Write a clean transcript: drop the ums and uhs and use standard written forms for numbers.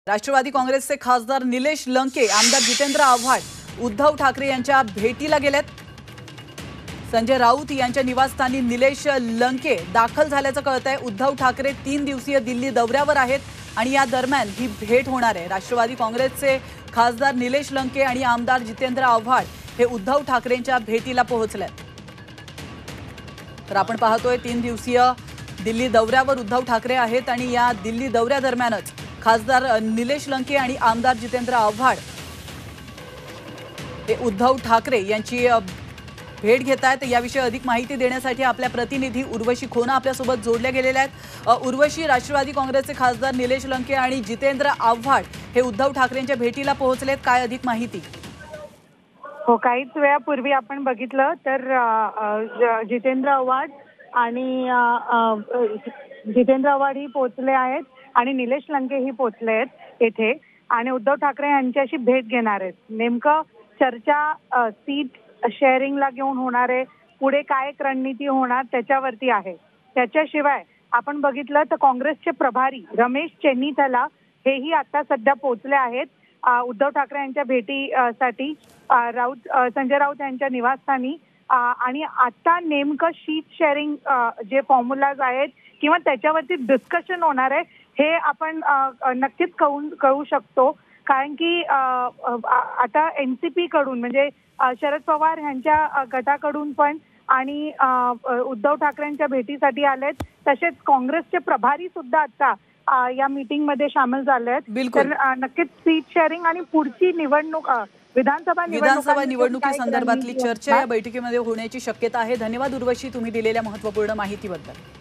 राष्ट्रवादी काँग्रेसचे खासदार निलेश लंके, आमदार जितेंद्र आव्हाड उद्धव ठाकरे यांच्या भेटीला गेलेत। संजय राऊत यांच्या निवासस्थानी निलेश लंके दाखल झाल्याचं कळतंय। उद्धव ठाकरे 3 दिवसीय दिल्ली दौऱ्यावर आहेत आणि या दरम्यान ही भेट होणार आहे। राष्ट्रवादी काँग्रेसचे खासदार निलेश लंके आणि आमदार जितेंद्र आव्हाड हे उद्धव ठाकरेंच्या भेटीला पोहोचलेत। तर आपण पाहतोय 3 दिवसीय दिल्ली दौऱ्यावर उद्धव ठाकरे आहेत आणि या दिल्ली दौऱ्यादरम्यानच खासदार निलेश लंके आणि आमदार जितेंद्र आव्हाड हे उद्धव ठाकरे यांची भेट घेत आहेत। याविषयी अधिक माहिती देण्यासाठी आपल्या प्रतिनिधी उर्वशी खोना आपल्यासोबत जोडल्या गेलेल्या आहेत। उर्वशी, राष्ट्रवादी काँग्रेसचे खासदार निलेश लंके आणि जितेंद्र आव्हाड हे उद्धव ठाकरेंच्या भेटीला पोहोचलेत, काय अधिक माहिती? हो, काहीच वेळापूर्वी आपण बघितलं तर जितेंद्र आव्हाड ही पोहोचले आहेत आणि निलेश लंके ही पोहोचले आहेत येथे आणि उद्धव ठाकरे यांच्याशी भेट घेणार आहेत। नेमकं चर्चा सीट शेअरिंगला घेऊन होणार आहे, पुढे काय एक रणनीती होणार त्याच्यावरती आहे। त्याच्याशिवाय आपण बघितलं तर काँग्रेसचे प्रभारी रमेश चेन्नीथला हेही आता सध्या पोहोचले आहेत उद्धव ठाकरे यांच्या भेटीसाठी संजय राऊत यांच्या निवासस्थानी। आणि आता नेमकं शीट शेअरिंग जे फॉर्म्युलाज आहेत किंवा त्याच्यावरती डिस्कशन होणार आहे हे आपण नक्कीच कळू शकतो, कारण की आता एनसीपी कडून म्हणजे शरद पवार यांच्या गटाकडून पण आणि उद्धव ठाकरेंच्या भेटीसाठी आलेत, तसेच काँग्रेसचे प्रभारी सुद्धा आता या मीटिंग मध्ये सामील झाले आहेत। तर नक्कीच सीट शेअरिंग आणि पुढची निवडणूक विधानसभा निवडणुकी संदर्भातली चर्चा या बैठकीमध्ये होण्याची शक्यता आहे। धन्यवाद उर्वशी, तुम्ही दिलेल्या महत्त्वपूर्ण माहितीबद्दल।